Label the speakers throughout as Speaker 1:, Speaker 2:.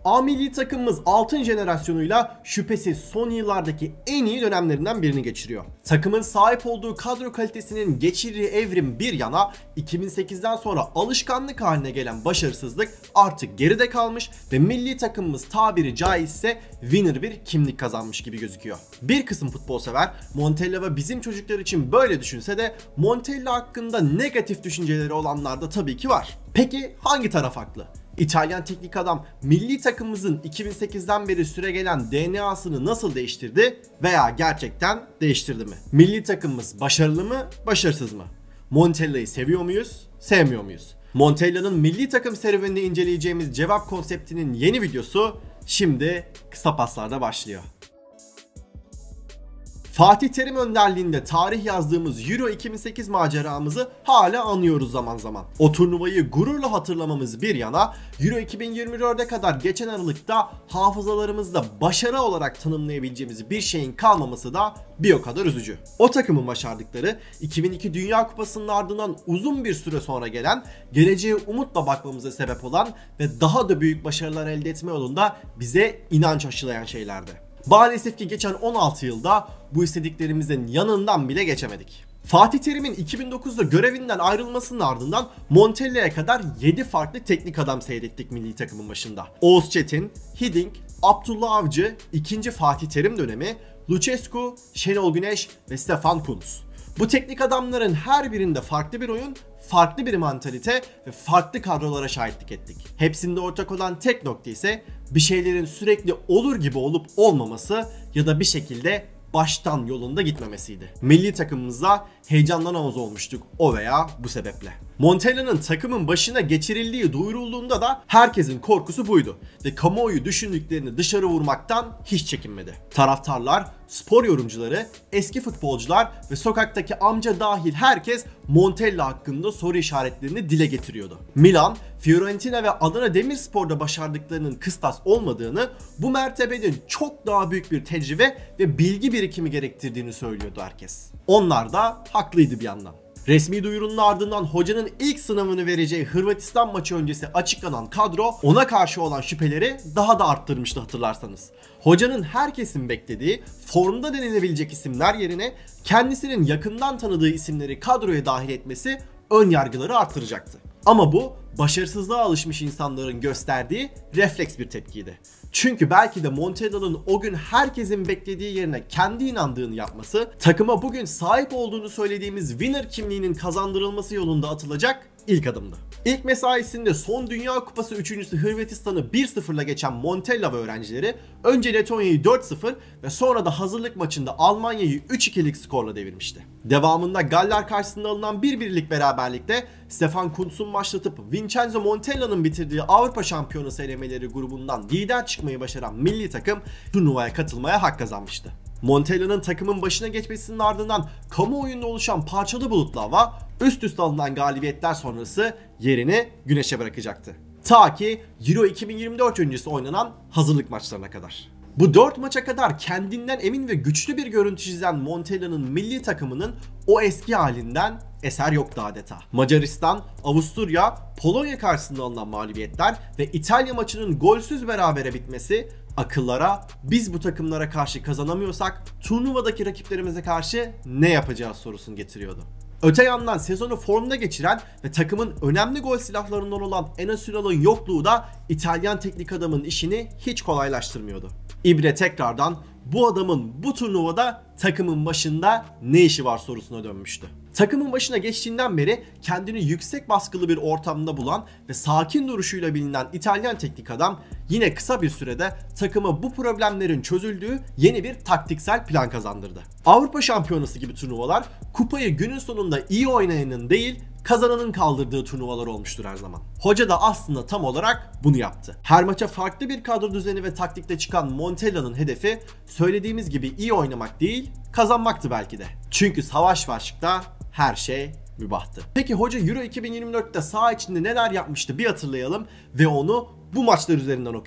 Speaker 1: A milli takımımız altın jenerasyonuyla şüphesiz son yıllardaki en iyi dönemlerinden birini geçiriyor. Takımın sahip olduğu kadro kalitesinin geçirdiği evrim bir yana 2008'den sonra alışkanlık haline gelen başarısızlık artık geride kalmış ve milli takımımız tabiri caizse winner bir kimlik kazanmış gibi gözüküyor. Bir kısım futbol sever Montella ve bizim çocuklar için böyle düşünse de Montella hakkında negatif düşünceleri olanlar da tabii ki var. Peki hangi taraf haklı? İtalyan teknik adam milli takımımızın 2008'den beri süregelen DNA'sını nasıl değiştirdi veya gerçekten değiştirdi mi? Milli takımımız başarılı mı, başarısız mı? Montella'yı seviyor muyuz, sevmiyor muyuz? Montella'nın milli takım serüvenini inceleyeceğimiz cevap konseptinin yeni videosu şimdi kısa paslarda başlıyor. Fatih Terim önderliğinde tarih yazdığımız Euro 2008 maceramızı hala anıyoruz zaman zaman. O turnuvayı gururla hatırlamamız bir yana, Euro 2024'e kadar geçen aralıkta hafızalarımızda başarı olarak tanımlayabileceğimiz bir şeyin kalmaması da bir o kadar üzücü. O takımın başardıkları 2002 Dünya Kupası'nın ardından uzun bir süre sonra gelen, geleceğe umutla bakmamıza sebep olan ve daha da büyük başarılar elde etme yolunda bize inanç aşılayan şeylerdi. Maalesef ki geçen 16 yılda bu istediklerimizin yanından bile geçemedik. Fatih Terim'in 2009'da görevinden ayrılmasının ardından Montella'ya kadar 7 farklı teknik adam seyrettik milli takımın başında. Oğuz Çetin, Hiddink, Abdullah Avcı, 2. Fatih Terim dönemi, Lucescu, Şenol Güneş ve Stefan Kuntz. Bu teknik adamların her birinde farklı bir oyun, farklı bir mantalite ve farklı kadrolara şahitlik ettik. Hepsinde ortak olan tek nokta ise bir şeylerin sürekli olur gibi olup olmaması ya da bir şekilde baştan yolunda gitmemesiydi. Milli takımımızda heyecanlanamaz olmuştuk o veya bu sebeple. Montella'nın takımın başına geçirildiği duyurulduğunda da herkesin korkusu buydu ve kamuoyu düşündüklerini dışarı vurmaktan hiç çekinmedi. Taraftarlar, spor yorumcuları, eski futbolcular ve sokaktaki amca dahil herkes Montella hakkında soru işaretlerini dile getiriyordu. Milan, Fiorentina ve Adana Demirspor'da başardıklarının kıstas olmadığını, bu mertebenin çok daha büyük bir tecrübe ve bilgi birikimi gerektirdiğini söylüyordu herkes. Onlar da haklıydı bir yandan. Resmi duyurunun ardından hocanın ilk sınavını vereceği Hırvatistan maçı öncesi açıklanan kadro ona karşı olan şüpheleri daha da arttırmıştı hatırlarsanız. Hocanın herkesin beklediği, formda denilebilecek isimler yerine kendisinin yakından tanıdığı isimleri kadroya dahil etmesi ön yargıları arttıracaktı. Ama bu başarısızlığa alışmış insanların gösterdiği refleks bir tepkiydi. Çünkü belki de Montella'nın o gün herkesin beklediği yerine kendi inandığını yapması, takıma bugün sahip olduğunu söylediğimiz winner kimliğinin kazandırılması yolunda atılacak ilk adımdı. İlk mesaisinde son Dünya Kupası üçüncüsü Hırvatistan'ı 1-0'la geçen Montella ve öğrencileri önce Letonya'yı 4-0 ve sonra da hazırlık maçında Almanya'yı 3-2'lik skorla devirmişti. Devamında Galler karşısında alınan 1-1'lik beraberlikte Stefan Kuntz'un başlatıp Vincenzo Montella'nın bitirdiği Avrupa Şampiyonası elemeleri grubundan lider çıkmayı başaran milli takım turnuvaya katılmaya hak kazanmıştı. Montella'nın takımın başına geçmesinin ardından kamuoyunda oluşan parçalı bulutlu hava üst üste alınan galibiyetler sonrası yerini güneşe bırakacaktı. Ta ki Euro 2024 öncesi oynanan hazırlık maçlarına kadar. Bu 4 maça kadar kendinden emin ve güçlü bir görüntü çizen Montella'nın milli takımının o eski halinden eser yoktu adeta. Macaristan, Avusturya, Polonya karşısında alınan mağlubiyetler ve İtalya maçının golsüz berabere bitmesi akıllara biz bu takımlara karşı kazanamıyorsak turnuvadaki rakiplerimize karşı ne yapacağız sorusunu getiriyordu. Öte yandan sezonu formda geçiren ve takımın önemli gol silahlarından olan Enes Ünal'ın yokluğu da İtalyan teknik adamın işini hiç kolaylaştırmıyordu. İbre tekrardan bu adamın bu turnuvada takımın başında ne işi var sorusuna dönmüştü. Takımın başına geçtiğinden beri kendini yüksek baskılı bir ortamda bulan ve sakin duruşuyla bilinen İtalyan teknik adam yine kısa bir sürede takıma bu problemlerin çözüldüğü yeni bir taktiksel plan kazandırdı. Avrupa Şampiyonası gibi turnuvalar kupayı günün sonunda iyi oynayanın değil kazananın kaldırdığı turnuvalar olmuştur her zaman. Hoca da aslında tam olarak bunu yaptı. Her maça farklı bir kadro düzeni ve taktikle çıkan Montella'nın hedefi söylediğimiz gibi iyi oynamak değil, kazanmaktı belki de. Çünkü savaş ve aşkta her şey mübahtı. Peki hoca Euro 2024'te saha içinde neler yapmıştı bir hatırlayalım ve onu bu maçlar üzerinden okuyalım.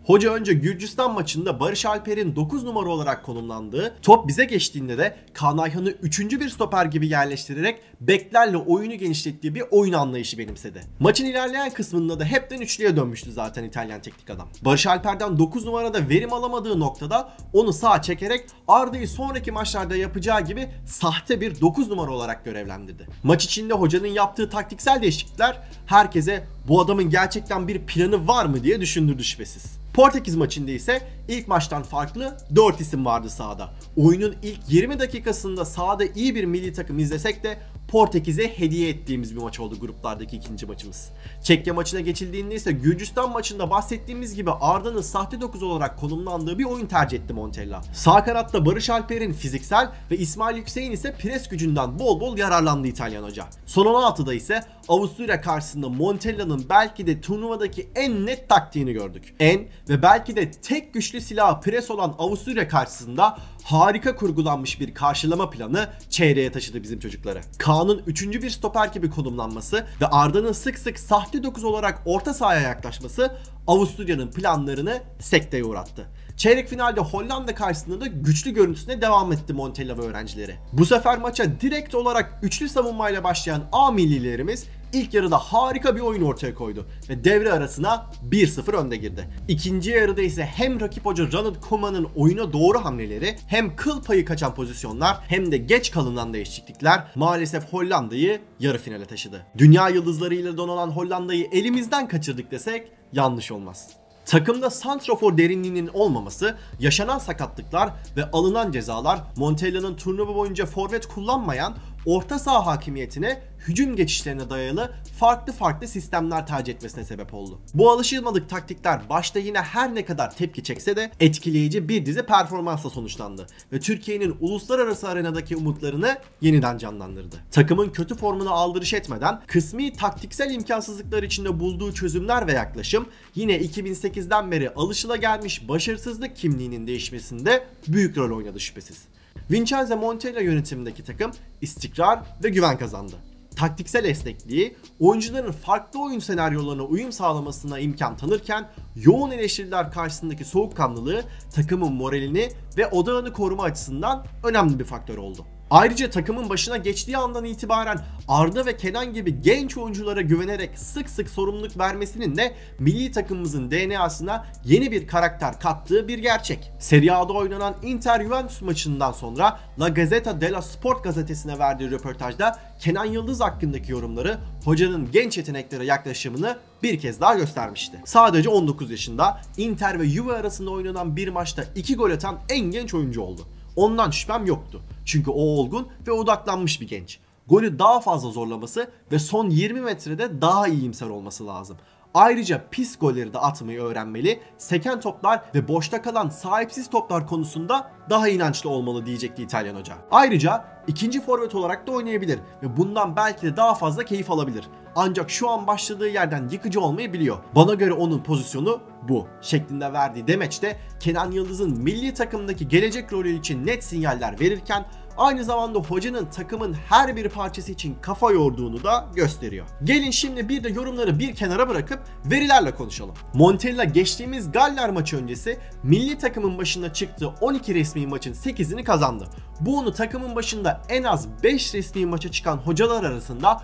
Speaker 1: Hoca önce Gürcistan maçında Barış Alper'in 9 numara olarak konumlandığı, top bize geçtiğinde de Kaan Ayhan'ı 3. bir stoper gibi yerleştirerek beklerle oyunu genişlettiği bir oyun anlayışı benimsedi. Maçın ilerleyen kısmında da hepten üçlüye dönmüştü zaten İtalyan teknik adam. Barış Alper'den 9 numarada verim alamadığı noktada onu sağa çekerek Arda'yı sonraki maçlarda yapacağı gibi sahte bir 9 numara olarak görevlendirdi. Maç içinde hocanın yaptığı taktiksel değişiklikler herkese bu adamın gerçekten bir planı var mı diye düşündürdü şüphesiz. Portekiz maçında ise ilk maçtan farklı 4 isim vardı sahada. Oyunun ilk 20 dakikasında sahada iyi bir milli takım izlesek de Portekiz'e hediye ettiğimiz bir maç oldu gruplardaki ikinci maçımız. Çekya maçına geçildiğinde ise Gürcistan maçında bahsettiğimiz gibi Arda'nın sahte 9 olarak konumlandığı bir oyun tercih etti Montella. Sağ kanatta Barış Alper'in fiziksel ve İsmail Yüksek'in ise pres gücünden bol bol yararlandı İtalyan hoca. Son 16'da ise Avusturya karşısında Montella'nın belki de turnuvadaki en net taktiğini gördük. En ve belki de tek güçlü silahı pres olan Avusturya karşısında harika kurgulanmış bir karşılama planı çeyreğe taşıdı bizim çocukları. Kaan'ın 3. bir stoper gibi konumlanması ve Arda'nın sık sık sahte 9 olarak orta sahaya yaklaşması Avusturya'nın planlarını sekteye uğrattı. Çeyrek finalde Hollanda karşısında da güçlü görüntüsüne devam etti Montella ve öğrencileri. Bu sefer maça direkt olarak üçlü savunmayla başlayan A millilerimiz ilk yarıda harika bir oyun ortaya koydu ve devre arasına 1-0 önde girdi. İkinci yarıda ise hem rakip hoca Ronald Koeman'ın oyuna doğru hamleleri, hem kıl payı kaçan pozisyonlar, hem de geç kalınan değişiklikler maalesef Hollanda'yı yarı finale taşıdı. Dünya yıldızlarıyla donanan Hollanda'yı elimizden kaçırdık desek yanlış olmaz. Takımda santrafor derinliğinin olmaması, yaşanan sakatlıklar ve alınan cezalar Montella'nın turnuva boyunca forvet kullanmayan orta saha hakimiyetine, hücum geçişlerine dayalı farklı sistemler tercih etmesine sebep oldu. Bu alışılmadık taktikler başta yine her ne kadar tepki çekse de etkileyici bir dizi performansla sonuçlandı ve Türkiye'nin uluslararası arenadaki umutlarını yeniden canlandırdı. Takımın kötü formuna aldırış etmeden kısmi taktiksel imkansızlıklar içinde bulduğu çözümler ve yaklaşım yine 2008'den beri alışılagelmiş başarısızlık kimliğinin değişmesinde büyük rol oynadı şüphesiz. Vincenzo Montella yönetimindeki takım istikrar ve güven kazandı. Taktiksel esnekliği, oyuncuların farklı oyun senaryolarına uyum sağlamasına imkan tanırken yoğun eleştiriler karşısındaki soğukkanlılığı takımın moralini ve odağını koruma açısından önemli bir faktör oldu. Ayrıca takımın başına geçtiği andan itibaren Arda ve Kenan gibi genç oyunculara güvenerek sık sık sorumluluk vermesinin de milli takımımızın DNA'sına yeni bir karakter kattığı bir gerçek. Serie A'da oynanan Inter-Juventus maçından sonra La Gazzetta dello Sport gazetesine verdiği röportajda Kenan Yıldız hakkındaki yorumları hocanın genç yeteneklere yaklaşımını bir kez daha göstermişti. Sadece 19 yaşında Inter ve Juve arasında oynanan bir maçta 2 gol atan en genç oyuncu oldu. Ondan şüphem yoktu. Çünkü o olgun ve odaklanmış bir genç. Golü daha fazla zorlaması ve son 20 metrede daha iyimser olması lazım. Ayrıca pis golleri de atmayı öğrenmeli, seken toplar ve boşta kalan sahipsiz toplar konusunda daha inançlı olmalı diyecekti İtalyan hoca. Ayrıca ikinci forvet olarak da oynayabilir ve bundan belki de daha fazla keyif alabilir. Ancak şu an başladığı yerden yıkıcı olmayı biliyor. Bana göre onun pozisyonu bu şeklinde verdiği demeçte Kenan Yıldız'ın milli takımdaki gelecek rolü için net sinyaller verirken aynı zamanda hocanın takımın her bir parçası için kafa yorduğunu da gösteriyor. Gelin şimdi bir de yorumları bir kenara bırakıp verilerle konuşalım. Montella geçtiğimiz Galler maçı öncesi milli takımın başında çıktığı 12 resmi maçın 8'ini kazandı. Bu onu takımın başında en az 5 resmi maça çıkan hocalar arasında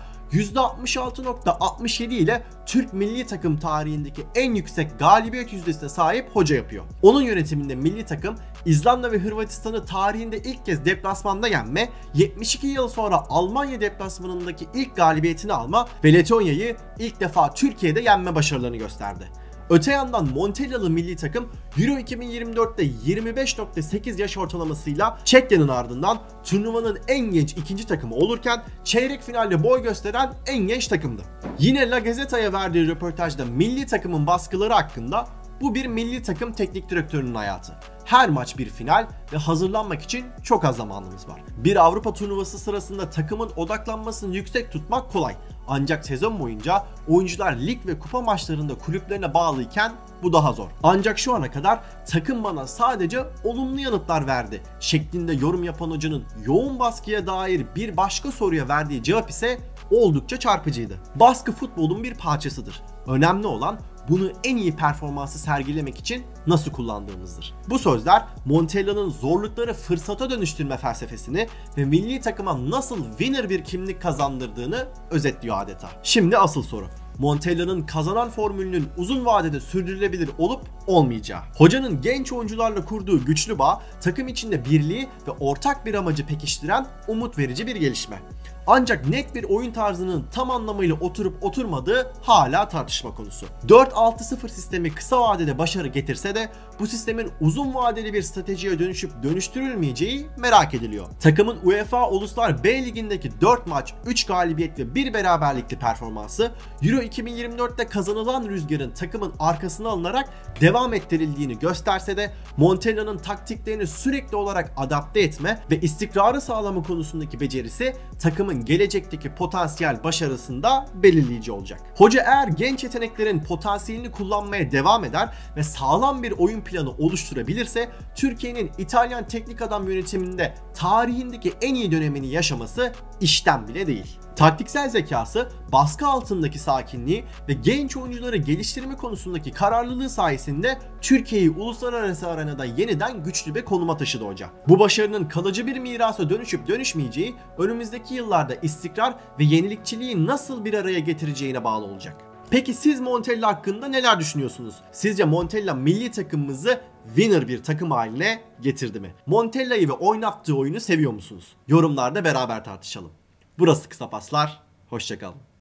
Speaker 1: %66.67 ile Türk milli takım tarihindeki en yüksek galibiyet yüzdesine sahip hoca yapıyor. Onun yönetiminde milli takım İzlanda ve Hırvatistan'ı tarihinde ilk kez deplasmanda yenme, 72 yıl sonra Almanya deplasmanındaki ilk galibiyetini alma ve Letonya'yı ilk defa Türkiye'de yenme başarılarını gösterdi. Öte yandan Montella'lı milli takım Euro 2024'te 25.8 yaş ortalamasıyla Çekya'nın ardından turnuvanın en genç ikinci takımı olurken çeyrek finalde boy gösteren en genç takımdı. Yine La Gazzetta'ya verdiği röportajda milli takımın baskıları hakkında bu bir milli takım teknik direktörünün hayatı. Her maç bir final ve hazırlanmak için çok az zamanımız var. Bir Avrupa turnuvası sırasında takımın odaklanmasını yüksek tutmak kolay. Ancak sezon boyunca oyuncular lig ve kupa maçlarında kulüplerine bağlıyken bu daha zor. Ancak şu ana kadar takım bana sadece olumlu yanıtlar verdi şeklinde yorum yapan hocanın yoğun baskıya dair bir başka soruya verdiği cevap ise oldukça çarpıcıydı. Baskı futbolun bir parçasıdır. Önemli olan bunu en iyi performansı sergilemek için nasıl kullandığımızdır. Bu sözler Montella'nın zorlukları fırsata dönüştürme felsefesini ve milli takıma nasıl winner bir kimlik kazandırdığını özetliyor adeta. Şimdi asıl soru. Montella'nın kazanan formülünün uzun vadede sürdürülebilir olup olmayacağı. Hocanın genç oyuncularla kurduğu güçlü bağ, takım içinde birliği ve ortak bir amacı pekiştiren umut verici bir gelişme. Ancak net bir oyun tarzının tam anlamıyla oturup oturmadığı hala tartışma konusu. 4-6-0 sistemi kısa vadede başarı getirse de bu sistemin uzun vadeli bir stratejiye dönüşüp dönüştürülmeyeceği merak ediliyor. Takımın UEFA Uluslar B Ligi'ndeki 4 maç, 3 galibiyet ve 1 beraberlikli performansı Euro 2024'te kazanılan rüzgarın takımın arkasına alınarak devam ettirildiğini gösterse de Montella'nın taktiklerini sürekli olarak adapte etme ve istikrarı sağlama konusundaki becerisi takımın gelecekteki potansiyel başarısında belirleyici olacak. Hoca eğer genç yeteneklerin potansiyelini kullanmaya devam eder ve sağlam bir oyun planı oluşturabilirse Türkiye'nin İtalyan teknik adam yönetiminde tarihindeki en iyi dönemini yaşaması işten bile değil. Taktiksel zekası, baskı altındaki sakinliği ve genç oyuncuları geliştirme konusundaki kararlılığı sayesinde Türkiye'yi uluslararası arenada yeniden güçlü bir konuma taşıdı hoca. Bu başarının kalıcı bir mirasa dönüşüp dönüşmeyeceği önümüzdeki yıllarda istikrar ve yenilikçiliği nasıl bir araya getireceğine bağlı olacak. Peki siz Montella hakkında neler düşünüyorsunuz? Sizce Montella milli takımımızı winner bir takım haline getirdi mi? Montella'yı ve oynattığı oyunu seviyor musunuz? Yorumlarda beraber tartışalım. Burası Kısa Paslar, hoşça kalın.